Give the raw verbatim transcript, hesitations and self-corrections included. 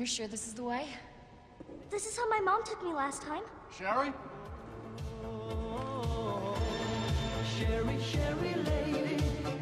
You're sure this is the way? This is how my mom took me last time. Sherry? Sherry, Sherry lady,